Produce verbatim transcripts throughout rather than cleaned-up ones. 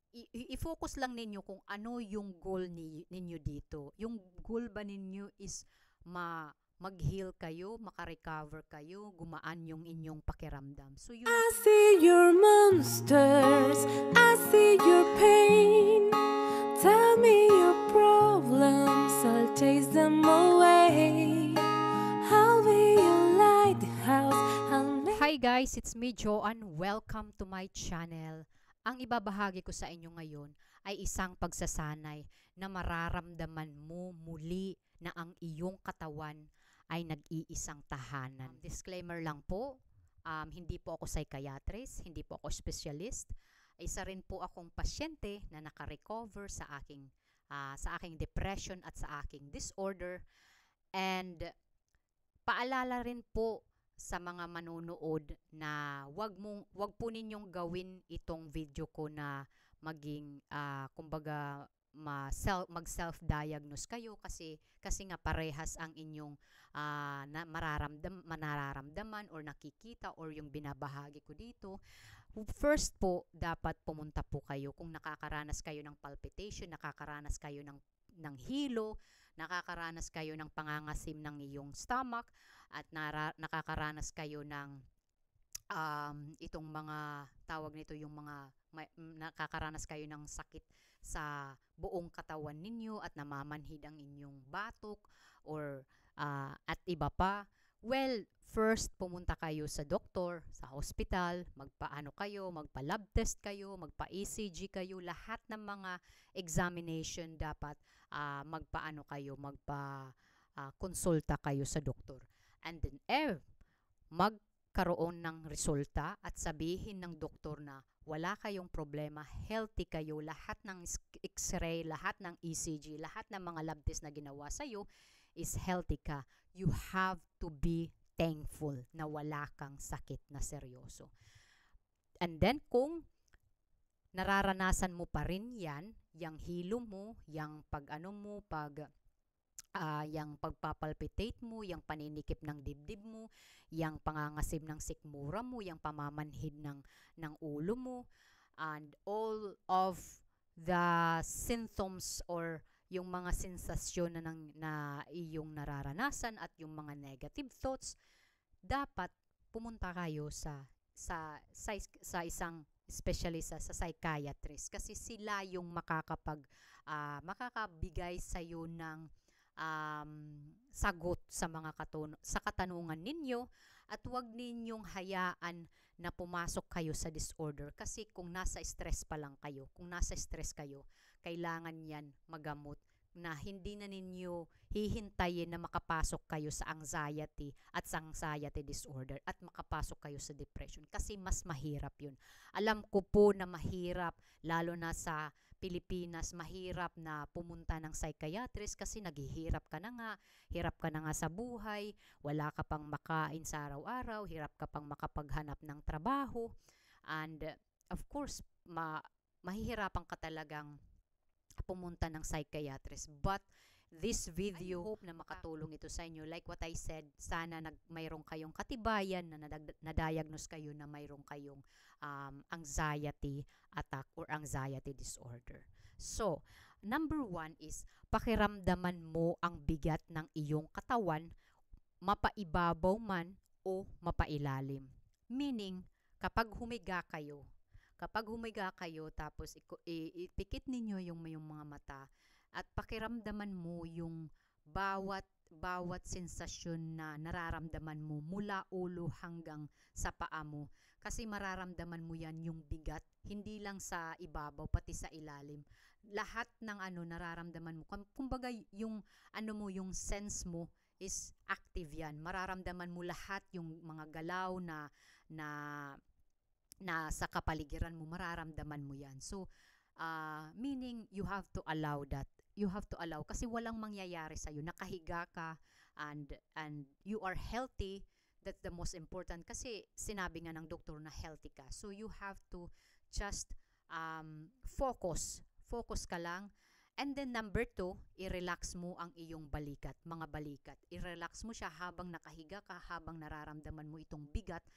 i- i-focus lang ninyo kung ano yung goal ni, ninyo dito. Yung goal ba ninyo is ma mag-heal kayo, makarecover kayo, gumaan yung inyong pakiramdam. So yun ang I see your monsters, I see your pain. Tell me your problems, I'll chase them away. I'll be your lighthouse, I'll make... Hi guys, it's me Joanne. Welcome to my channel. Ang ibabahagi ko sa inyo ngayon ay isang pagsasanay na mararamdaman mo muli na ang iyong katawan ay nag-iisang tahanan. Um, disclaimer lang po, um, hindi po ako psychiatrist, hindi po ako specialist. Isa rin po akong pasyente na nakarecover sa aking uh, sa aking depression at sa aking disorder. And paalala rin po sa mga manonood na wag mong wag po ninyong gawin itong video ko na maging uh, kumbaga ma self, mag self-diagnose kayo kasi kasi nga parehas ang inyong uh, na mararamdam mararamdaman or nakikita or yung binabahagi ko dito. First po, dapat pumunta po kayo kung nakakaranas kayo ng palpitation, nakakaranas kayo ng ng hilo, nakakaranas kayo ng pangangasim ng iyong stomach, at nara, nakakaranas kayo ng um, itong mga tawag nito yung mga may, nakakaranas kayo ng sakit sa buong katawan ninyo at namamanhid ang inyong batok or uh, at iba pa. Well, first pumunta kayo sa doktor, sa hospital, magpaano kayo, magpa-lab test kayo, magpa-E C G kayo, lahat ng mga examination dapat uh, magpaano kayo, magpa uh, konsulta kayo sa doktor. And then, eh, magkaroon ng resulta at sabihin ng doktor na wala kayong problema, healthy kayo, lahat ng x-ray, lahat ng E C G, lahat ng mga lab test na ginawa sa'yo is healthy ka. You have to be thankful na wala kang sakit na seryoso. And then, kung nararanasan mo pa rin yan, yung hilo mo, yung pag-ano mo, pag Uh, yung pagpapalpitate mo, yung paninikip ng dibdib mo, yung pangangasim ng sikmura mo, yung pamamanhid ng, ng ulo mo, and all of the symptoms or yung mga sensasyon na, ng, na iyong nararanasan at yung mga negative thoughts, dapat pumunta kayo sa, sa, sa, sa isang specialist, sa psychiatrist, kasi sila yung makakapag, uh, makakabigay sa'yo ng Um, sagot sa mga katun sa katanungan ninyo at huwag ninyong hayaan na pumasok kayo sa disorder kasi kung nasa stress pa lang kayo, kung nasa stress kayo, kailangan yan magamot na hindi na ninyo hihintayin na makapasok kayo sa anxiety at sa anxiety disorder at makapasok kayo sa depression kasi mas mahirap yun. Alam ko po na mahirap, lalo na sa Pilipinas, mahirap na pumunta ng psychiatrist kasi naghihirap ka na nga, hirap ka na nga sa buhay, wala ka pang makain sa araw-araw, hirap ka pang makapaghanap ng trabaho, and of course, ma mahihirapan ka talagang pumunta ng psychiatrist. But this video, I hope na makatulong ito sa inyo. Like what I said, sana nag, mayroong kayong katibayan na na-diagnose kayo na mayroong kayong um, anxiety attack or anxiety disorder. So, number one is pakiramdaman mo ang bigat ng iyong katawan, mapaibabaw man o mapailalim. Meaning, kapag humiga kayo, kapag humiga kayo tapos ipikit ninyo yung, yung mga mata at pakiramdaman mo yung bawat bawat sensasyon na nararamdaman mo mula ulo hanggang sa paa mo kasi mararamdaman mo yan yung bigat hindi lang sa ibabaw pati sa ilalim, lahat ng ano nararamdaman mo, kumbaga yung ano mo, yung sense mo is active yan, mararamdaman mo lahat yung mga galaw na na na sa kapaligiran mo, mararamdaman mo yan. So uh, meaning you have to allow that, you have to allow kasi walang mangyayari sa'yo, nakahiga ka and and you are healthy. That's the most important kasi sinabi nga ng doktor na healthy ka. So you have to just um, focus. Focus ka lang. And then number two, i-relax mo ang iyong balikat, mga balikat. I-relax mo siya habang nakahiga ka, habang nararamdaman mo itong bigat.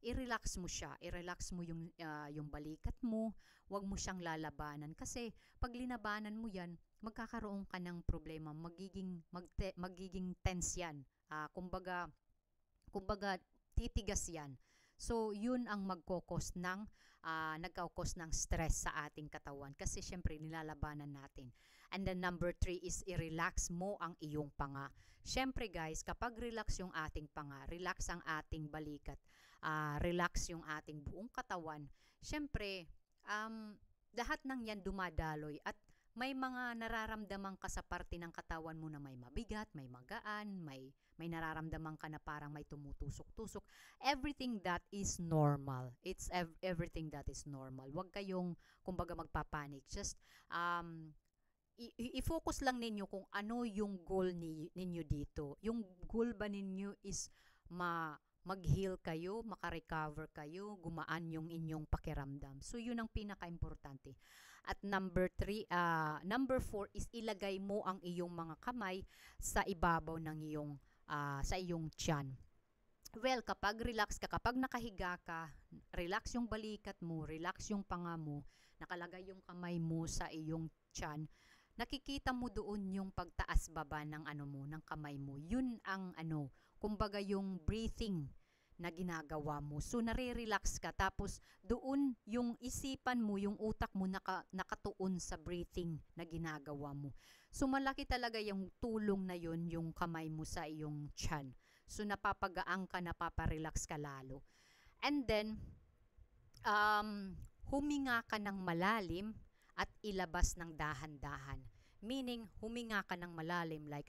i-relax mo siya, i-relax mo yung, ah, yung balikat mo, wag mo siyang lalabanan. Kasi pag linabanan mo yan, magkakaroon ka ng problema, magiging, magte, magiging tense yan. Ah, kumbaga, kumbaga, titigas yan. So, yun ang magkokos ng, uh, nagkakos ng stress sa ating katawan. Kasi, syempre, nilalabanan natin. And then, number three is, i-relax mo ang iyong panga. Syempre, guys, kapag relax yung ating panga, relax ang ating balikat, uh, relax yung ating buong katawan, syempre, um, lahat ng yan dumadaloy at may mga nararamdaman ka sa parte ng katawan mo na may mabigat, may magaan, may may nararamdaman ka na parang may tumutusok-tusok. Everything that is normal. It's ev- everything that is normal. Huwag kayong kumbaga magpapanik. Just um i- i- i-focus lang ninyo kung ano yung goal ni ninyo dito. Yung goal ba ninyo is ma mag-heal kayo, makarecover kayo, gumaan yung inyong pakiramdam. So, yun ang pinaka-importante. At number three, uh, number four is ilagay mo ang iyong mga kamay sa ibabaw ng iyong, uh, sa iyong tiyan. Well, kapag relax ka, kapag nakahiga ka, relax yung balikat mo, relax yung panga mo, nakalagay yung kamay mo sa iyong tiyan, nakikita mo doon yung pagtaas baba ng ano mo, ng kamay mo. Yun ang ano, kumbaga yung breathing na ginagawa mo. So, nare-relax ka. Tapos, doon yung isipan mo, yung utak mo naka, nakatuon sa breathing na ginagawa mo. So, malaki talaga yung tulong na yun, yung kamay mo sa iyong tiyan. So, napapagaan ka, napaparelax ka lalo. And then, um, huminga ka ng malalim at ilabas ng dahan-dahan. Meaning, huminga ka ng malalim like,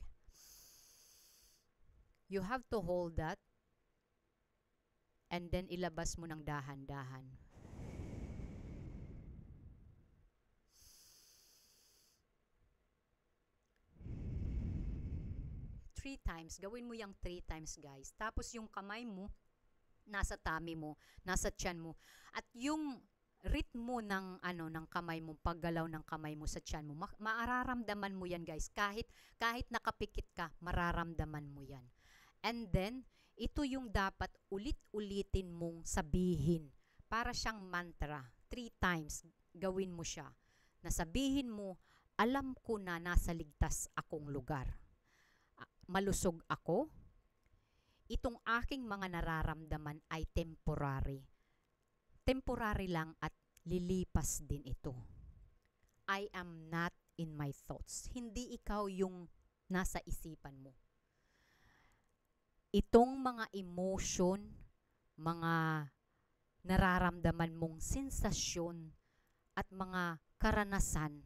you have to hold that and then ilabas mo ng dahan-dahan. Three times. Gawin mo yung three times, guys. Tapos yung kamay mo, nasa tummy mo, nasa tiyan mo. At yung ritmo ng ano ng kamay mo, paggalaw ng kamay mo sa tiyan mo, ma- maararamdaman mo yan, guys. Kahit kahit nakapikit ka, mararamdaman mo yan. And then, ito yung dapat ulit-ulitin mong sabihin. Para siyang mantra. Three times gawin mo siya. Nasabihin mo, alam ko na nasa ligtas akong lugar. Malusog ako. Itong aking mga nararamdaman ay temporary. Temporary lang at lilipas din ito. I am not in my thoughts. Hindi ikaw yung nasa isipan mo. Itong mga emotion, mga nararamdaman mong sensasyon at mga karanasan,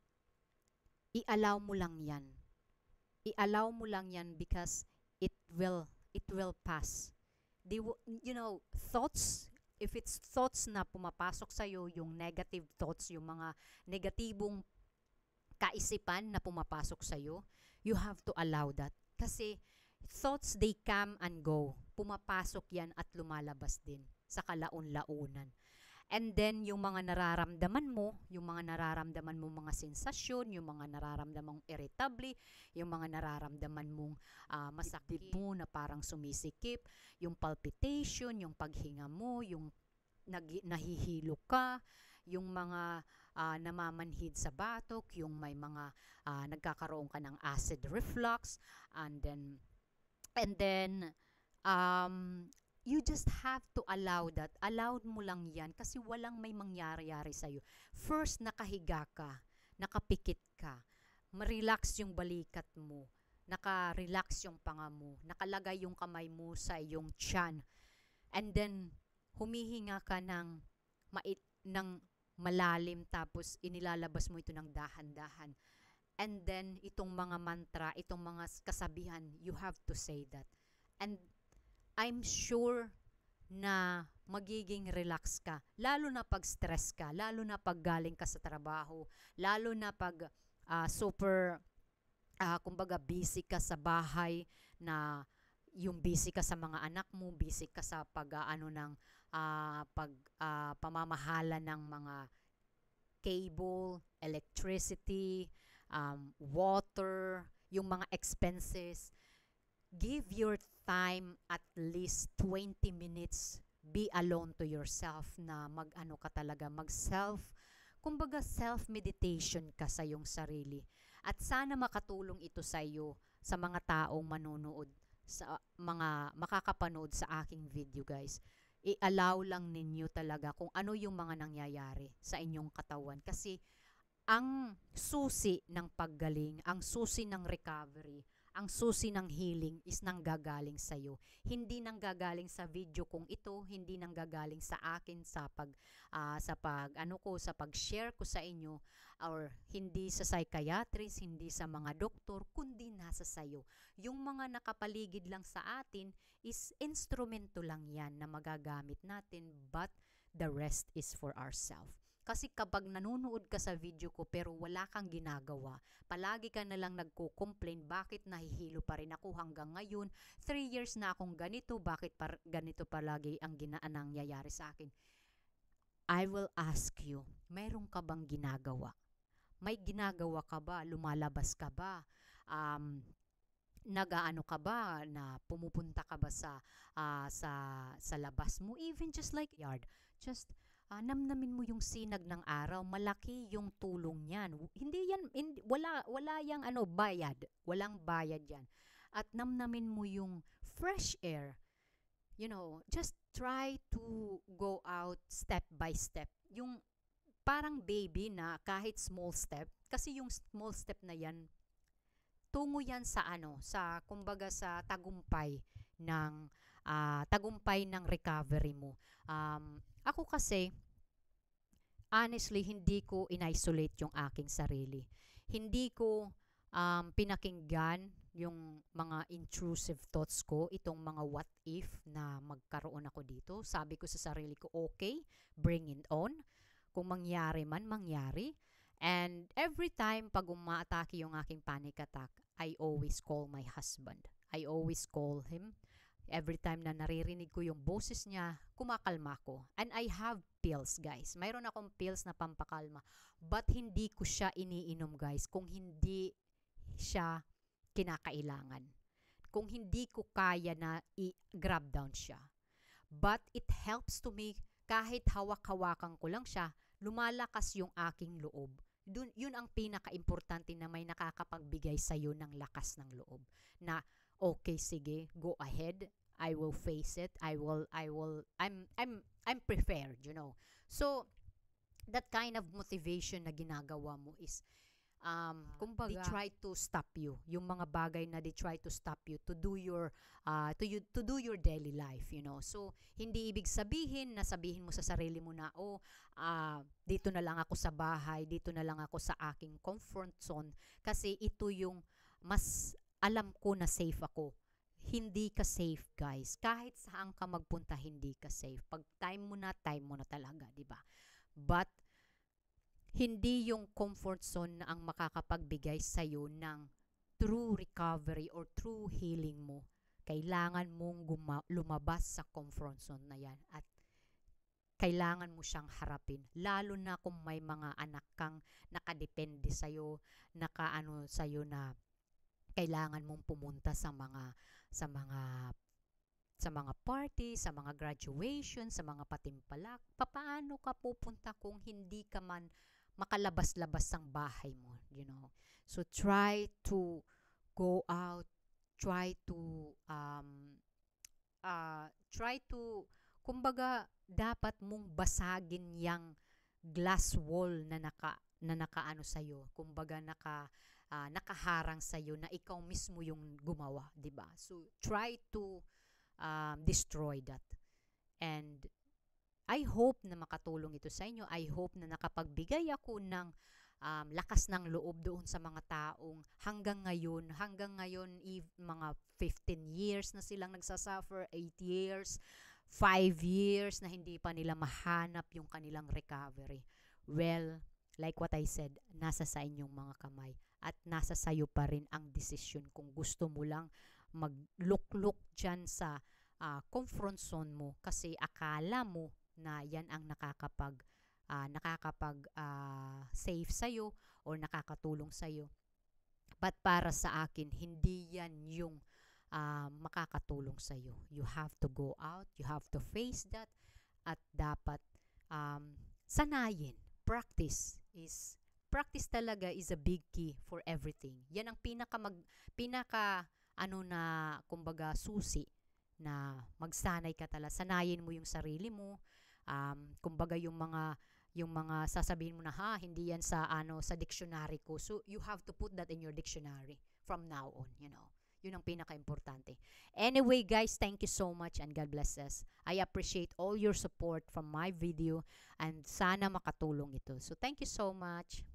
i-allow mo lang yan. I-allow mo lang yan because it will it will pass. They will, you know, thoughts, if it's thoughts na pumapasok sa iyo, yung negative thoughts, yung mga negatibong kaisipan na pumapasok sa iyo, you have to allow that. Kasi thoughts, they come and go. Pumapasok yan at lumalabas din sa kalaon-launan. And then, yung mga nararamdaman mo, yung mga nararamdaman mo mga sensasyon, yung mga nararamdaman mong irritable, yung mga nararamdaman mong uh, masakit mo na parang sumisikip, yung palpitation, yung paghinga mo, yung nag- nahihilo ka, yung mga uh, namamanhid sa batok, yung may mga uh, nagkakaroon ka ng acid reflux, and then, and then, um, you just have to allow that. Allowed mo lang yan kasi walang may mangyari-yari sa'yo. First, nakahiga ka, nakapikit ka, ma-relax yung balikat mo, naka-relax yung panga mo, nakalagay yung kamay mo sa iyong tiyan, and then, humihinga ka ng, mait, ng malalim tapos inilalabas mo ito ng dahan-dahan. And then, itong mga mantra, itong mga kasabihan, you have to say that. And I'm sure na magiging relax ka, lalo na pag stress ka, lalo na pag galing ka sa trabaho, lalo na pag uh, super, uh, kumbaga busy ka sa bahay, na yung busy ka sa mga anak mo, busy ka sa pag uh, ano ng uh, pag uh, pamamahala ng mga cable, electricity, um, water, yung mga expenses. Give your time at least twenty minutes be alone to yourself, na mag-ano ka talaga, mag-self, kumbaga self-meditation ka sa iyong sarili. At sana makatulong ito sa iyo, sa mga taong manonood, sa mga makakapanood sa aking video, guys. I-allow lang ninyo talaga kung ano yung mga nangyayari sa inyong katawan. Kasi ang susi ng paggaling, ang susi ng recovery, ang susi ng healing is nanggagaling sa iyo. Hindi nanggagaling sa video kong ito, hindi nanggagaling sa akin sa pag uh, sa pag ano ko sa pag-share ko sa inyo, or hindi sa psychiatrist, hindi sa mga doktor, kundi nasa sayo. Yung mga nakapaligid lang sa atin is instrumento lang yan na magagamit natin, but the rest is for ourselves. Kasi kapag nanonood ka sa video ko pero wala kang ginagawa, palagi ka na lang nagko-complain, bakit nahihilo pa rin ako hanggang ngayon, three years na akong ganito, bakit par ganito palagi ang ginaan nangyayari sa akin. I will ask you, mayroon ka bang ginagawa? May ginagawa ka ba? Lumalabas ka ba? Um, nagaano ka ba, na pumupunta ka ba sa uh, sa sa labas mo, even just like yard, just uh, namnamin mo yung sinag ng araw, malaki yung tulong niyan. Hindi yan, hindi, wala wala yang ano bayad, walang bayad yan. At namnamin mo yung fresh air, you know, just try to go out step by step, yung parang baby na kahit small step, kasi yung small step na yan tungo yan sa ano, sa kumbaga sa tagumpay ng uh, tagumpay ng recovery mo. Um, ako kasi honestly hindi ko in-isolate yung aking sarili. Hindi ko um, pinakinggan yung mga intrusive thoughts ko, itong mga what if na magkaroon ako dito. Sabi ko sa sarili ko, okay, bring it on. Kung mangyari man, mangyari. And every time pag umaatake yung aking panic attack, I always call my husband. I always call him. Every time na naririnig ko yung boses niya, kumakalma ko. And I have pills, guys. Mayroon akong pills na pampakalma. But hindi ko siya iniinom, guys, kung hindi siya kinakailangan. Kung hindi ko kaya na i-grab down siya. But it helps to me, kahit hawak-hawakan ko lang siya, lumalakas yung aking loob. Dun, yun ang pinaka-importante, na may nakakapagbigay sa'yo ng lakas ng loob. Na, okay, sige, go ahead. I will face it. I will, I will, I'm, I'm, I'm prepared, you know. So, that kind of motivation na ginagawa mo is, um, kumbaga, they try to stop you. Yung mga bagay na they try to stop you to do your, uh, to you, to do your daily life, you know. So, hindi ibig sabihin na sabihin mo sa sarili mo na, oh, uh, dito na lang ako sa bahay, dito na lang ako sa aking comfort zone, kasi ito yung mas alam ko na safe ako. Hindi ka safe, guys. Kahit saan ka magpunta, hindi ka safe. Pag time mo na, time mo na talaga, di ba? But, hindi yung comfort zone na ang makakapagbigay sa'yo ng true recovery or true healing mo. Kailangan mong guma- lumabas sa comfort zone na yan, at kailangan mo siyang harapin. Lalo na kung may mga anak kang nakadepende sa'yo, nakaano sa'yo, na kailangan mong pumunta sa mga sa mga sa mga party, sa mga graduation, sa mga patimpalak. Papaano ka pupunta kung hindi ka man makalabas-labas ng bahay mo, you know? So try to go out, try to um uh, try to kumbaga dapat mong basagin yang glass wall na naka na nakaano sa iyo, kumbaga naka uh, nakaharang sa iyo, na ikaw mismo yung gumawa, 'di ba? So try to um, destroy that. And I hope na makatulong ito sa inyo. I hope na nakapagbigay ako ng um, lakas ng loob doon sa mga taong hanggang ngayon, hanggang ngayon, if, mga fifteen years na silang nagsasuffer, eight years, five years na hindi pa nila mahanap yung kanilang recovery. Well, like what I said, nasa sa inyong mga kamay, at nasa sayo pa rin ang desisyon kung gusto mo lang maglukluk dyan sa uh, comfort zone mo, kasi akala mo na yan ang nakakapag uh, nakakapag uh, save sa'yo or nakakatulong sa'yo. But para sa akin, hindi yan yung uh, makakatulong sa'yo. You have to go out, you have to face that, at dapat um, sanayin. Practice is, practice talaga is a big key for everything. Yan ang pinaka, mag, pinaka ano na, kumbaga, susi na magsanay ka talaga. Sanayin mo yung sarili mo. Um, kumbaga yung mga yung mga sasabihin mo na ha, hindi yan sa ano sa dictionary ko. So you have to put that in your dictionary from now on, you know. Yun ang pinaka-importante. Anyway, guys, thank you so much and God bless us. I appreciate all your support from my video and sana makatulong ito. So thank you so much.